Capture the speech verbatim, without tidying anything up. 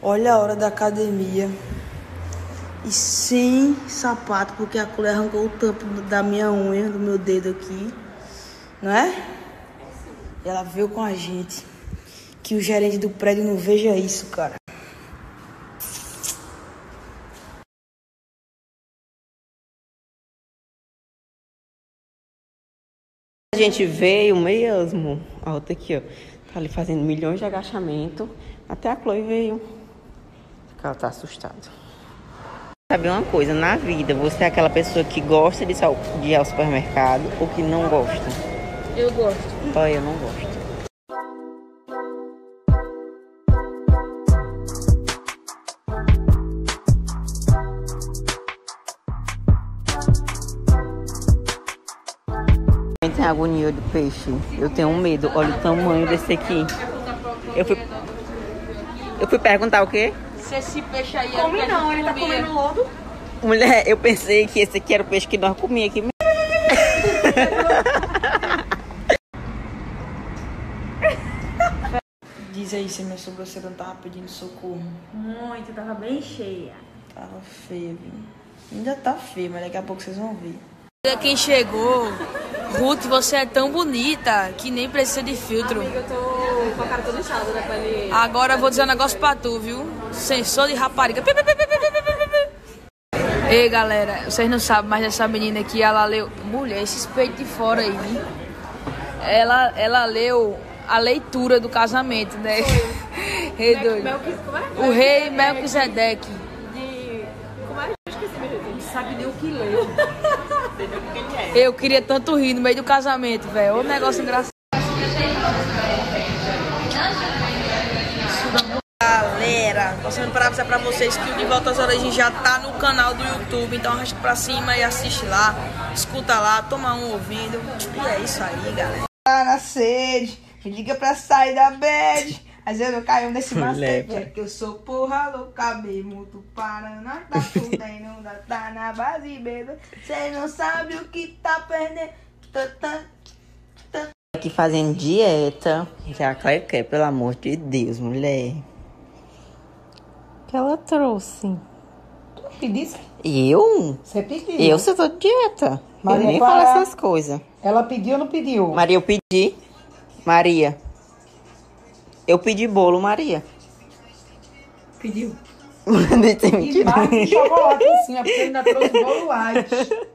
Olha a hora da academia. E sem sapato, porque a Chloe arrancou o tampo da minha unha, do meu dedo aqui. Não é? E ela veio com a gente. Que o gerente do prédio não veja isso, cara. A gente veio mesmo. A outra aqui, ó. Tá ali fazendo milhões de agachamentos. Até a Chloe veio. Ela tá assustada. Sabe uma coisa, na vida, você é aquela pessoa que gosta de ir ao supermercado ou que não gosta? Eu gosto. Olha, eu não gosto. Tem agonia do peixe. Eu tenho um medo. Olha o tamanho desse aqui. Eu fui, eu fui perguntar o quê? Se esse peixe aí Come é não, ele tá comendo lodo. Mulher, eu pensei que esse aqui era o peixe que nós comíamos aqui. Diz aí se minha sobrancelha não tava pedindo socorro. Muito, tava bem cheia. Tava feia, viu? Ainda tá feia, mas daqui a pouco vocês vão ver. Quem chegou, Ruth, você é tão bonita que nem precisa de filtro. Amiga, eu tô com a cara toda inchada da pele. Agora eu vou dizer um negócio pra tu, viu? Sensor de rapariga. Ei, galera, vocês não sabem, mas essa menina aqui, ela leu... Mulher, esses peitos de fora aí. Ela, ela leu a leitura do casamento, né? Rei doido. Melquis, como é? O rei Melquisedeque. De... Como é? Eu esqueci, meu Deus. Não sabe nem o que leu. Eu queria tanto rir no meio do casamento, velho. O negócio engraçado. Galera, passando para avisar pra vocês que o De Volta às Origens já tá no canal do YouTube. Então arrasta pra cima e assiste lá. Escuta lá, toma um ouvindo. E é isso aí, galera. Tá na sede, me liga pra sair da bed. Mas eu não caio nesse macete, é que eu sou porra louca mesmo. Tu Paraná tá fudendo, tá na base, bebê. Cê não sabe o que tá perdendo. Aqui fazendo dieta. Já a Chloe quer, pelo amor de Deus, mulher. O que ela trouxe? Tu pedisse? Eu? Você pediu. Eu só tô de dieta. Maria eu nem Clara. falo essas coisas. Ela pediu ou não pediu? Maria, eu pedi. Maria. Eu pedi bolo, Maria. Pediu. Não tem E mentira. mais de chocolate em cima, porque ainda trouxe bolo light.